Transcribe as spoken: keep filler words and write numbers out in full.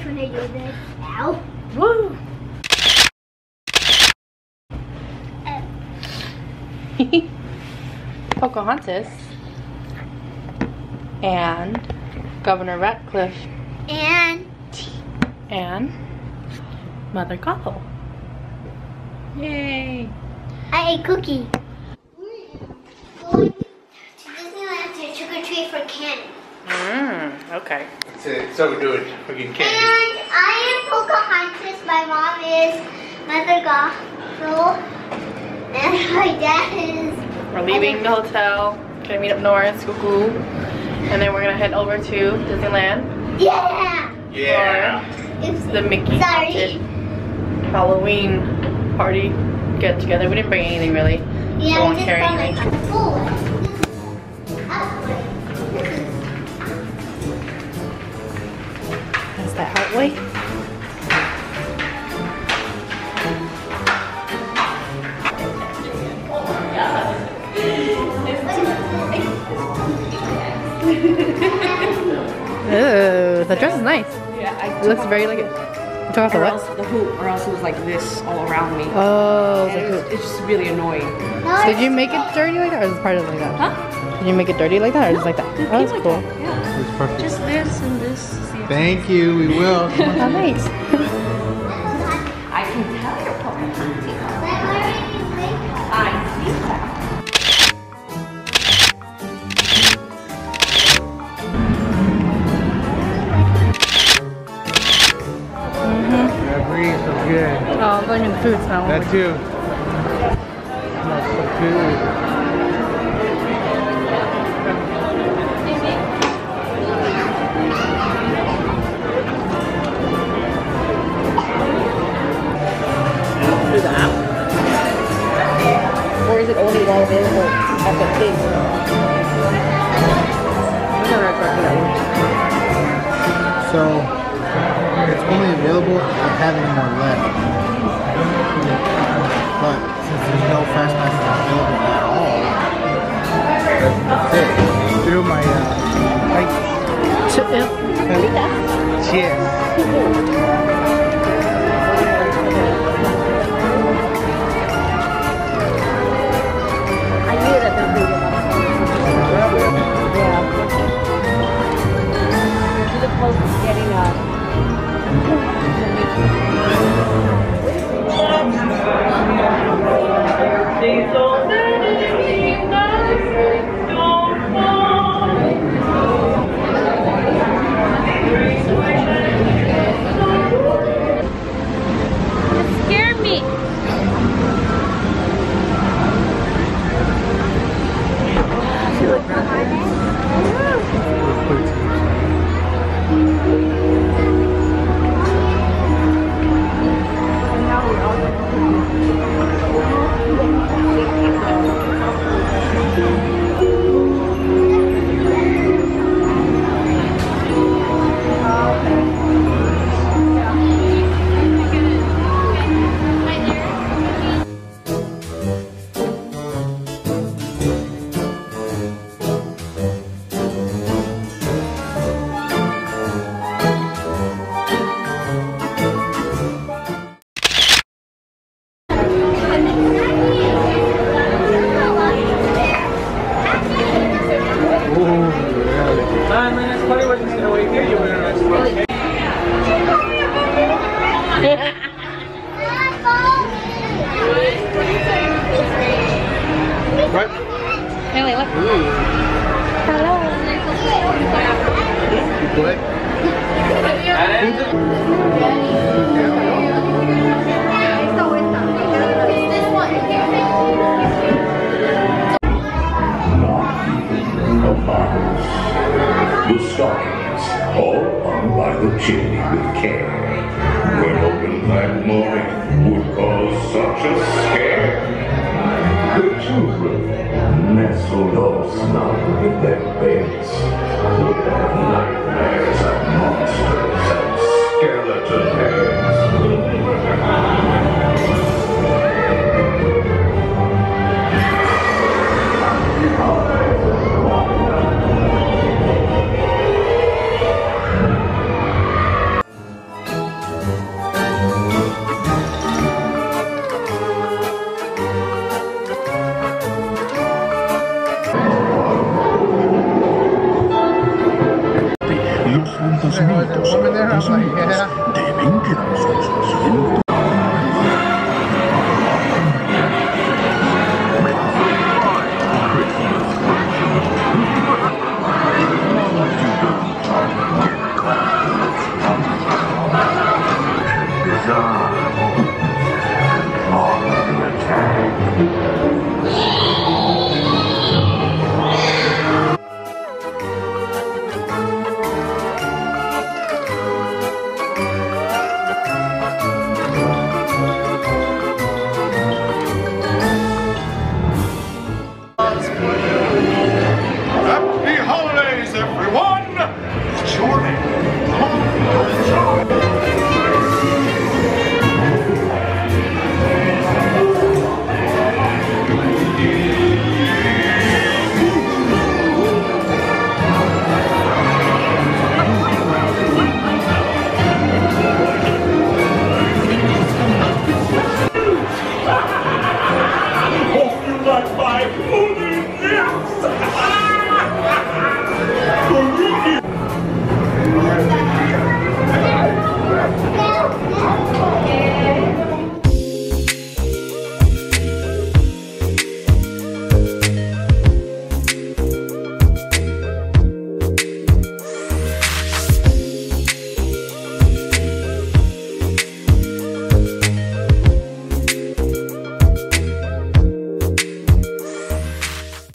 when I do this now. Woo! Pocahontas and Governor Ratcliffe And and Mother Gothel. Yay! I ate cookie. Going to Disneyland to trick or treat for candy. Mmm, okay. So, so we're doing fucking candy. And I am Pocahontas. My mom is Mother Gothel. And my dad is... We're leaving the hotel. Gonna meet up north, cuckoo. And then we're gonna head over to Disneyland. Yeah! Yeah. Oops. The Mickey Sorry. Haunted Halloween party get together. We didn't bring anything really. Yeah, So we won't just carry got like anything. a full one. That's that Heartway. Oh, the dress is nice. Yeah, I It looks very like it. You took off the or what? else the hoop, or else it was like this all around me. Oh, And it's it like was, it's just really annoying. No, Did you make it dirty like that, or is it part of it like that? Huh? Did you make it dirty like that, or just like that? It Oh, that's came like cool. that, Yeah. It's perfect. Just this and this. See, Thank you, we will. Come on. Oh, nice. I can tell you're Pocahontas. I already made that. I see that. That breeze is good. Oh, I'm liking the food smell. That too. Smells so good. Through the app? Or is it only while available at the thing? I'm never expecting that one. So, it's only available if I have any more left. But since there's no fast passes available at all, that's it. Through my uh, like, cheers. I knew that that food To the closest getting a. Scared me. What? Haley, look. Ooh. Hello. What? The stockings, all hung by the chimney with care. When open that morning would cause such a scare. The children, nestled all snug in their beds, would have nightmares of monsters and skeleton heads. like, yeah.